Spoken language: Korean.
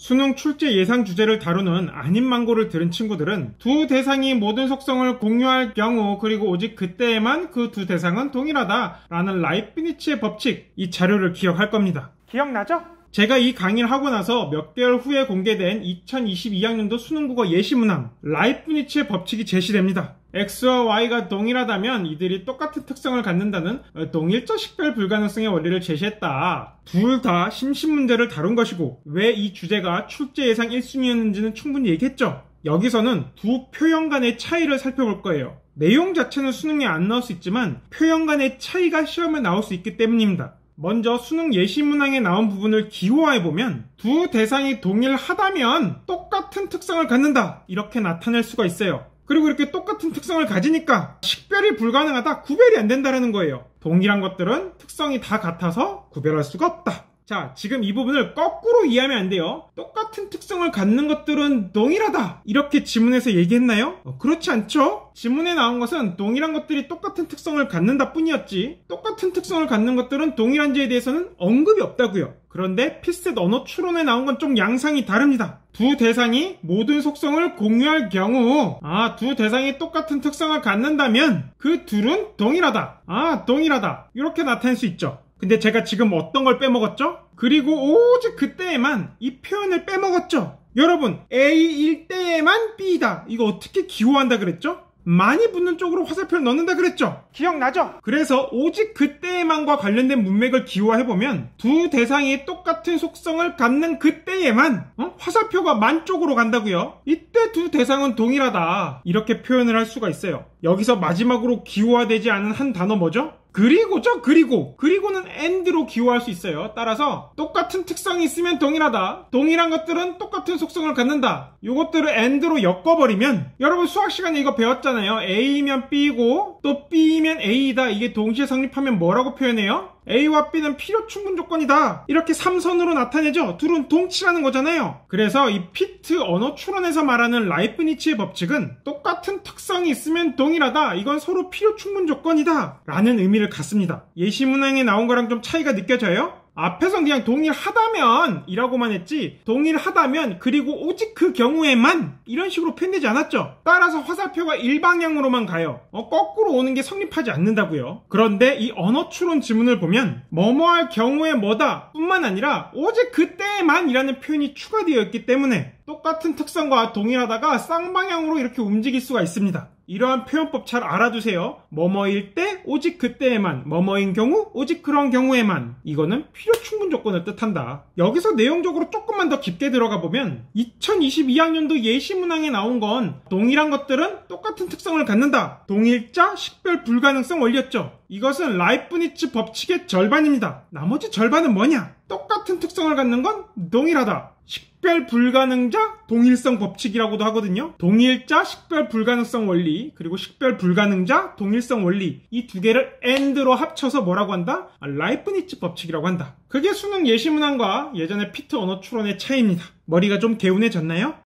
수능 출제 예상 주제를 다루는 아닌 망고를 들은 친구들은 두 대상이 모든 속성을 공유할 경우 그리고 오직 그때에만 그 두 대상은 동일하다 라는 라이프니츠의 법칙, 이 자료를 기억할 겁니다. 기억나죠? 제가 이 강의를 하고 나서 몇 개월 후에 공개된 2022학년도 수능국어 예시문항 라이프니츠의 법칙이 제시됩니다. X와 Y가 동일하다면 이들이 똑같은 특성을 갖는다는 동일적 식별 불가능성의 원리를 제시했다. 둘 다 심신 문제를 다룬 것이고 왜 이 주제가 출제 예상 1순위였는지는 충분히 얘기했죠. 여기서는 두 표현 간의 차이를 살펴볼 거예요. 내용 자체는 수능에 안 나올 수 있지만 표현 간의 차이가 시험에 나올 수 있기 때문입니다. 먼저 수능 예시문항에 나온 부분을 기호화해보면 두 대상이 동일하다면 똑같은 특성을 갖는다 이렇게 나타낼 수가 있어요. 그리고 이렇게 똑같은 특성을 가지니까 식별이 불가능하다, 구별이 안 된다는 거예요. 동일한 것들은 특성이 다 같아서 구별할 수가 없다. 자, 지금 이 부분을 거꾸로 이해하면 안 돼요. 똑같은 특성을 갖는 것들은 동일하다 이렇게 지문에서 얘기했나요? 그렇지 않죠? 지문에 나온 것은 동일한 것들이 똑같은 특성을 갖는다 뿐이었지 똑같은 특성을 갖는 것들은 동일한지에 대해서는 언급이 없다고요. 그런데 피셋 언어 추론에 나온 건 좀 양상이 다릅니다. 두 대상이 모든 속성을 공유할 경우 두 대상이 똑같은 특성을 갖는다면 그 둘은 동일하다. 동일하다 이렇게 나타낼 수 있죠. 근데 제가 지금 어떤 걸 빼먹었죠? 그리고 오직 그때에만 이 표현을 빼먹었죠. 여러분, A일 때에만 B다. 이거 어떻게 기호한다 그랬죠? 많이 붙는 쪽으로 화살표를 넣는다 그랬죠? 기억나죠? 그래서 오직 그때에만과 관련된 문맥을 기호화해보면 두 대상이 똑같은 속성을 갖는 그때에만 화살표가 만 쪽으로 간다고요. 이때 두 대상은 동일하다 이렇게 표현을 할 수가 있어요. 여기서 마지막으로 기호화되지 않은 한 단어 뭐죠? 그리고죠. 그리고는 and로 기호할 수 있어요. 따라서 똑같은 특성이 있으면 동일하다. 동일한 것들은 똑같은 속성을 갖는다. 요것들을 and로 엮어버리면 여러분 수학 시간에 이거 배웠잖아요. A면 B고 또 B면 A이다. 이게 동시에 성립하면 뭐라고 표현해요? A와 B는 필요 충분 조건이다. 이렇게 3선으로 나타내죠. 둘은 동치라는 거잖아요. 그래서 이 피트 언어 추론에서 말하는 라이프니츠의 법칙은 똑같은 특성이 있으면 동일하다. 이건 서로 필요 충분 조건이다 라는 의미를 갖습니다. 예시문항에 나온 거랑 좀 차이가 느껴져요? 앞에선 그냥 동일하다면 이라고만 했지 동일하다면 그리고 오직 그 경우에만 이런 식으로 표현되지 않았죠. 따라서 화살표가 일방향으로만 가요. 거꾸로 오는 게 성립하지 않는다고요. 그런데 이 언어 추론 지문을 보면 뭐뭐할 경우에 뭐다 뿐만 아니라 오직 그때에만 이라는 표현이 추가되어 있기 때문에 똑같은 특성과 동일하다가 쌍방향으로 이렇게 움직일 수가 있습니다. 이러한 표현법 잘 알아두세요. 뭐뭐일 때 오직 그때에만, 뭐뭐인 경우 오직 그런 경우에만. 이거는 필요 충분 조건을 뜻한다. 여기서 내용적으로 조금만 더 깊게 들어가 보면 2022학년도 예시문항에 나온 건 동일한 것들은 똑같은 특성을 갖는다. 동일자 식별 불가능성 원리였죠. 이것은 라이프니츠 법칙의 절반입니다. 나머지 절반은 뭐냐? 똑같은 특성을 갖는 건 동일하다. 식별 불가능자 동일성 법칙이라고도 하거든요. 동일자 식별 불가능성 원리 그리고 식별 불가능자 동일성 원리 이 두 개를 and로 합쳐서 뭐라고 한다? 라이프니츠 법칙이라고 한다. 그게 수능 예시문항과 예전의 피트 언어 추론의 차이입니다. 머리가 좀 개운해졌나요?